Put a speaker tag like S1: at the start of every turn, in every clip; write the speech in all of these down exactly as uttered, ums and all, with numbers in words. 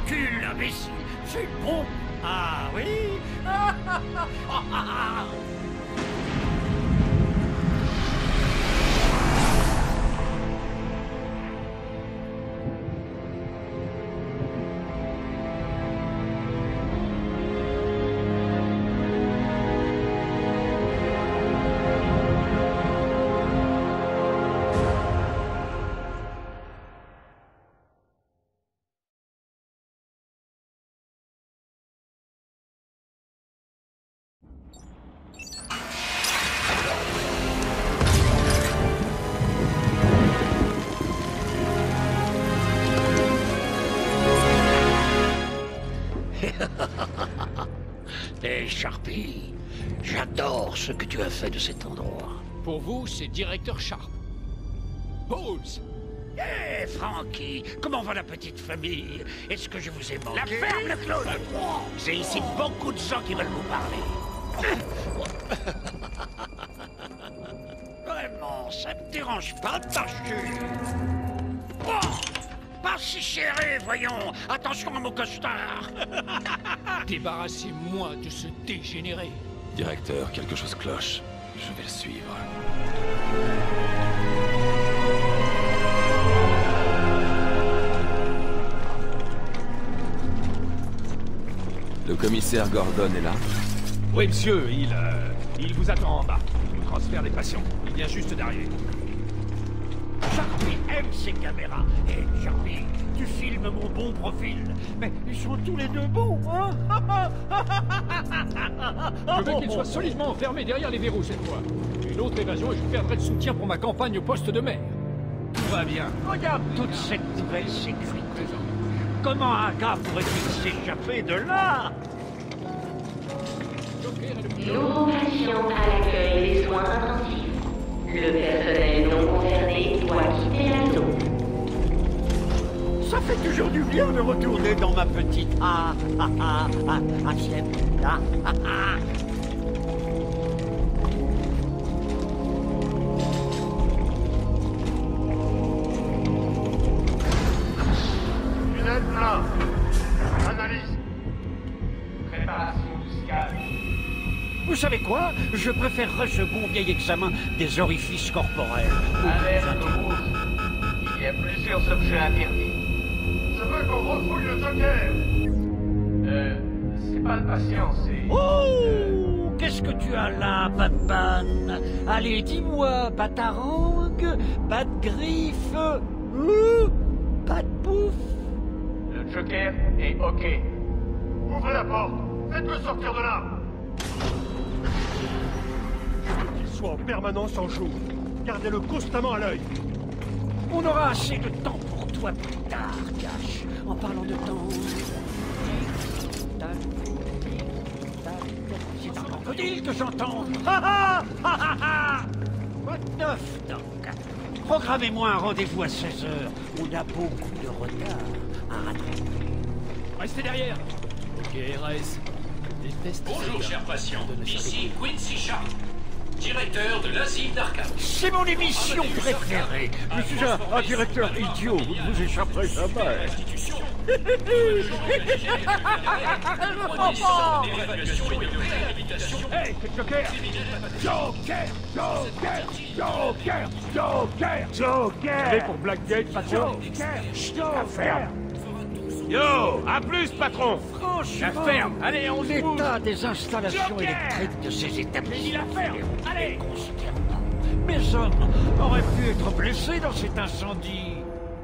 S1: Recule, imbécile. C'est bon. Ah oui. Hé, Sharpie, j'adore ce que tu as fait de cet endroit.
S2: Pour vous, c'est Directeur Sharp. Bowles!
S1: Hé, Frankie, comment va la petite famille? Est-ce que je vous ai manqué? La ferme, le clown! J'ai ici beaucoup de gens qui veulent vous parler. Vraiment, ça me dérange pas de marcher. Oh, pas si serré, voyons. Attention à mon costard.
S2: Débarrassez-moi de ce dégénéré.
S3: Directeur, quelque chose cloche. Je vais le suivre. Le commissaire Gordon est là?
S4: Oui, monsieur, il... Euh, il vous attend en bas. Il vous transfère des patients. Il vient juste d'arriver.
S1: Sharpie aime ces caméras. Hé, Sharpie, tu filmes mon bon profil. Mais ils sont tous les deux beaux, hein?
S2: Je veux qu'il soit solidement enfermé derrière les verrous cette fois. Une autre évasion et je perdrai le soutien pour ma campagne au poste de maire.
S4: Tout va bien.
S1: Regarde toute cette nouvelle sécurité. Comment un gars pourrait-il s'échapper de là?
S5: Nouveau patient à l'accueil des soins intensifs. Le personnel non concerné doit quitter la zone.
S1: Ça fait toujours du bien de retourner dans ma petite ah ah ah ah assiette. Ah ah ah.
S6: Tunnel plein. Analyse. Préparation du scan.
S1: Vous savez quoi? Je préférerais ce bon vieil examen des orifices corporels.
S6: Alerte rouge. Il y a plusieurs objets interdits. Je veux qu'on refouille le Joker. Euh, c'est pas le patient, c'est...
S1: Oh, qu'est-ce que tu as là, Batman? Allez, dis-moi, Batarangue, Bat-Griffe, euh, Bat-Bouffe.
S6: Le Joker est OK. Ouvrez la porte. Faites-le sortir de là.
S7: Qu'il soit en permanence en jour. Gardez-le constamment à l'œil.
S1: On aura assez de temps pour toi plus tard, Cash. En parlant de temps... C'est un crocodile que j'entends. Ha ha ha ha ha. Quoi de neuf, donc? Programmez-moi un rendez-vous à seize heures. On a beaucoup de retard à rattraper.
S2: Restez derrière. Ok, R S.
S8: Bonjour, cher patient. Ici Quincy Sharp, directeur de l'asile d'Arkham.
S1: C'est mon émission préférée. Je suis un, un directeur idiot. Vous ne vous échapperez jamais.
S8: L'institution.
S7: Hey, c'est Joker! Joker! Joker! Joker! Joker! Joker! Allez pour Blackgate, patron! Joker! Joker! Ferme!
S4: Yo, à plus, patron.
S1: Franchement,
S4: La ferme. Allez, on se bouge.
S1: l'état des installations
S4: Joker
S1: électriques de ces établissements
S4: Il la ferme. Allez.
S1: est consternant. Mes hommes auraient pu être blessés dans cet incendie.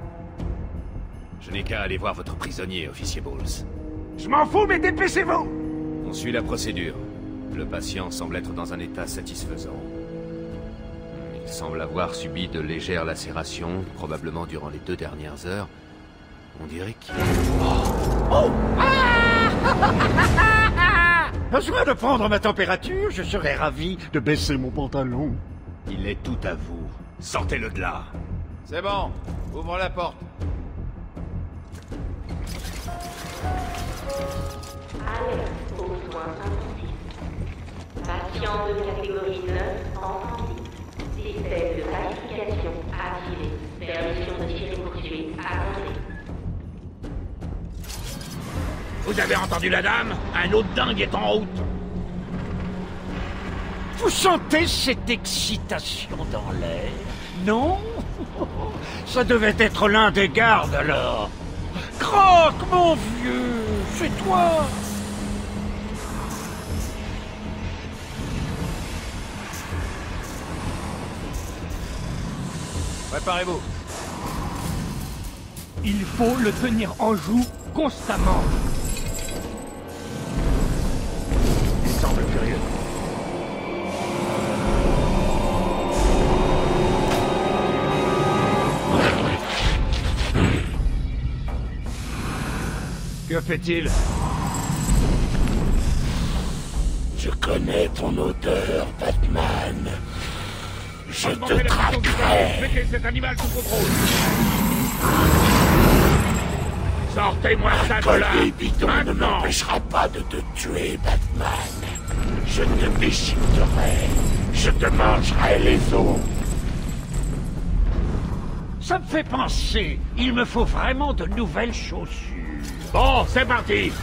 S4: Je n'ai qu'à aller voir votre prisonnier, officier Bowles.
S7: Je m'en fous, mais dépêchez-vous!
S4: On suit la procédure. Le patient semble être dans un état satisfaisant. Il semble avoir subi de légères lacérations, probablement durant les deux dernières heures. On dirait qu'il...
S1: Oh! Besoin de prendre ma température? Je serais ravi de baisser mon pantalon.
S4: Il est tout à vous. Sortez-le de là.
S9: C'est bon. Ouvre la porte.
S5: Alerte aux soins intensifs. Patient de catégorie neuf entendu. Système de pacification activé. Permission de tirer poursuite accordée.
S1: Vous avez entendu la dame? Un autre dingue est en route. Vous sentez cette excitation dans l'air? Non? Ça devait être l'un des gardes alors. Croque, mon vieux, c'est toi.
S9: Préparez-vous.
S7: Il faut le tenir en joue constamment.
S1: Il semble curieux.
S9: Que fait-il?
S1: Je connais ton odeur, Batman. Je te traquerai.
S9: Mettez cet animal sous contrôle.
S1: Sortez-moi ça de là. Un bidon ne m'empêchera pas de te tuer, Batman. Je te déchiqueterai. Je te mangerai les os. Ça me fait penser. Il me faut vraiment de nouvelles chaussures. Bon, c'est parti.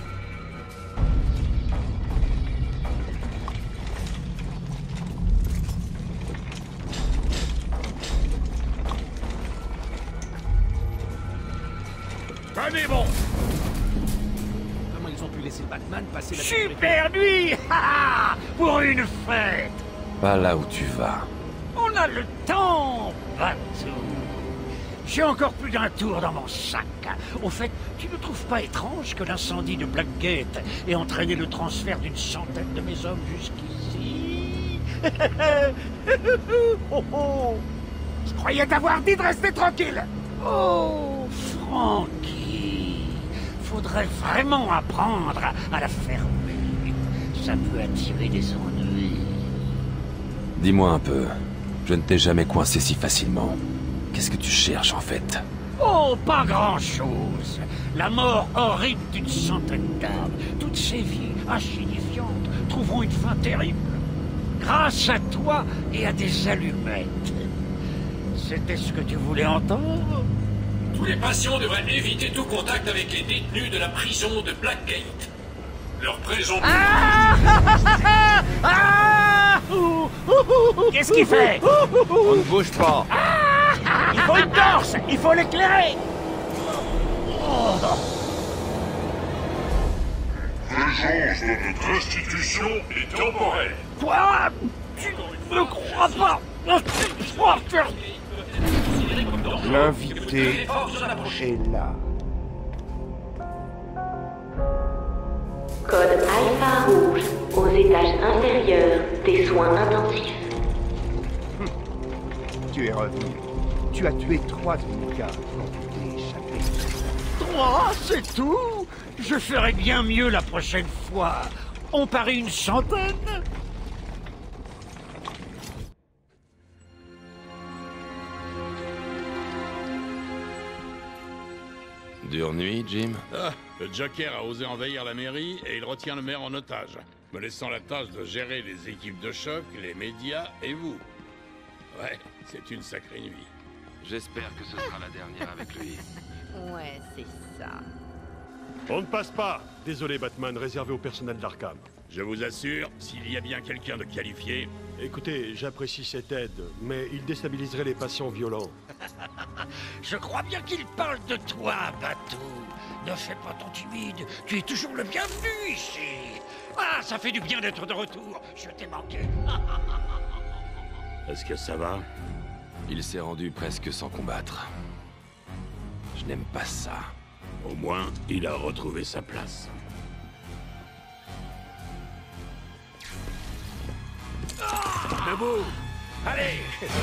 S1: Tenez bon.
S2: Comment ils ont pu laisser Batman passer la
S1: Super nuit. Pour une fête.
S3: Pas là où tu vas.
S1: On a le temps, Batou. J'ai encore plus d'un tour dans mon sac. Au fait, tu ne trouves pas étrange que l'incendie de Blackgate ait entraîné le transfert d'une centaine de mes hommes jusqu'ici? Oh oh. Je croyais t'avoir dit de rester tranquille. Oh, Frankie. Faudrait vraiment apprendre à la fermer. Ça peut attirer des ennuis.
S3: Dis-moi un peu. Je ne t'ai jamais coincé si facilement. Qu'est-ce que tu cherches en fait?
S1: Oh, pas grand-chose. La mort horrible d'une centaine d'âmes. Toutes ces vies insignifiantes trouveront une fin terrible. Grâce à toi et à des allumettes. C'était ce que tu voulais entendre?
S8: Tous les patients devraient éviter tout contact avec les détenus de la prison de Blackgate. Leur présence...
S1: Ah ah Qu'est-ce qu'il fait?
S9: On ne bouge pas.
S1: Il faut une torche. Il faut l'éclairer. Oh.
S10: L'agence de notre institution est temporaire.
S1: Quoi? Tu ne crois pas?
S10: L'invité est là.
S5: Code Alpha Rouge, aux étages inférieurs des soins intensifs.
S7: Tu es revenu. Tu as tué trois de nos gars pour t'es échappé.
S1: Trois, c'est tout? Je ferai bien mieux la prochaine fois. On parie une centaine?
S3: Dure nuit, Jim?
S10: Ah, le Joker a osé envahir la mairie et il retient le maire en otage, me laissant la tâche de gérer les équipes de choc, les médias et vous. Ouais, c'est une sacrée nuit.
S3: J'espère que ce sera la dernière avec lui.
S11: Ouais, c'est ça.
S7: On ne passe pas. Désolé, Batman, réservé au personnel d'Arkham.
S10: Je vous assure, s'il y a bien quelqu'un de qualifié...
S7: Écoutez, j'apprécie cette aide, mais il déstabiliserait les patients violents.
S1: Je crois bien qu'il parle de toi, Batou. Ne fais pas ton timide. Tu es toujours le bienvenu ici. Ah, ça fait du bien d'être de retour. Je t'ai manqué.
S10: Est-ce que ça va?
S3: Il s'est rendu presque sans combattre. Je n'aime pas ça.
S10: Au moins, il a retrouvé sa place.
S1: Debout. Allez.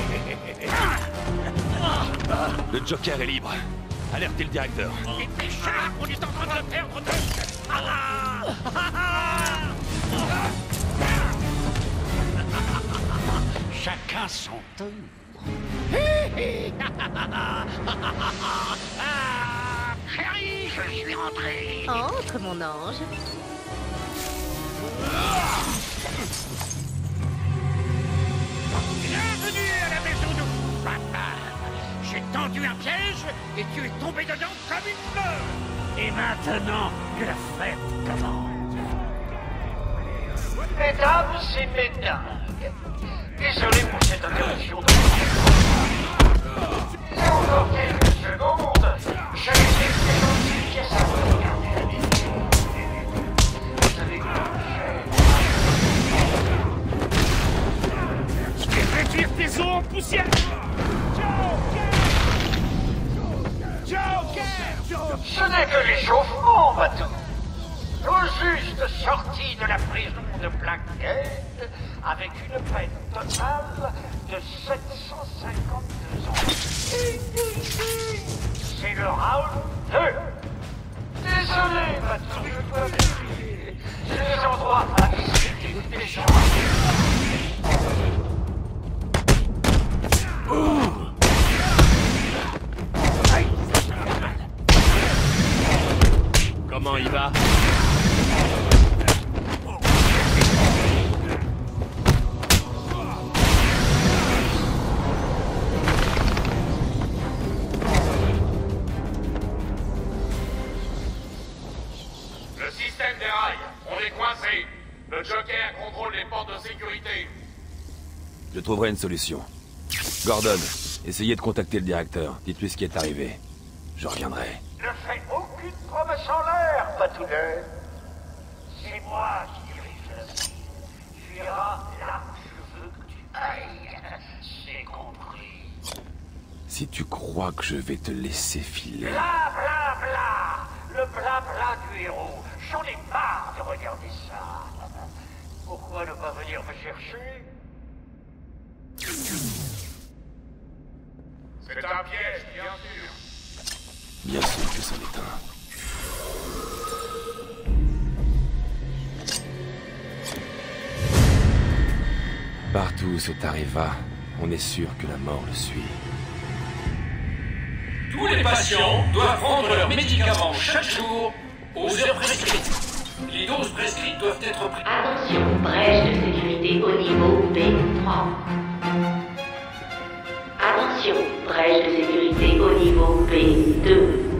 S3: Le Joker est libre. Alertez le directeur.
S1: Et Pécha, on est en train de perdre de... Ah Chacun son tour. Ah, chérie, je suis rentré.
S11: Entre, mon ange.
S1: Bienvenue à la maison de Batman. J'ai tendu un piège et tu es tombé dedans comme une fleur. Et maintenant que la fête commence.
S6: Mesdames et mesdames, désolé pour cette interruption de c'est encore quelques secondes. Je vais présenter une pièce à vous regarder la vidéo. Vous savez quoi
S1: Je vais réduire tes os en poussière.
S6: Ce n'est que l'échauffement, Batou. Tout juste sorti de la prison de Blackgate avec une peine totale de sept cent cinquante-deux ans. C'est le round deux. Désolé, Batou, je dois vérifier. J'ai des endroits à visiter des gens.
S9: Comment il va?
S8: Le système déraille. On est coincé. Le Joker contrôle les portes de sécurité.
S3: Je trouverai une solution. Gordon, essayez de contacter le directeur. Dites-lui ce qui est arrivé. Je reviendrai.
S6: Ne fais aucune promesse en l'air, Patounet. C'est moi qui dirige la ville. Tu iras là où je veux que tu ailles. C'est compris.
S3: Si tu crois que je vais te laisser filer...
S6: Bla bla bla. Le bla bla du héros. J'en ai marre de regarder ça. Pourquoi ne pas venir me chercher?
S8: C'est un piège, bien sûr.
S3: Bien sûr que c'en est un. Partout où cet arriva, on est sûr que la mort le suit.
S8: Tous les patients doivent prendre leurs médicaments chaque jour aux heures prescrites. Les doses prescrites doivent être prises.
S5: Attention, brèche de sécurité au niveau B trois. Attention, brèche de sécurité au niveau B deux.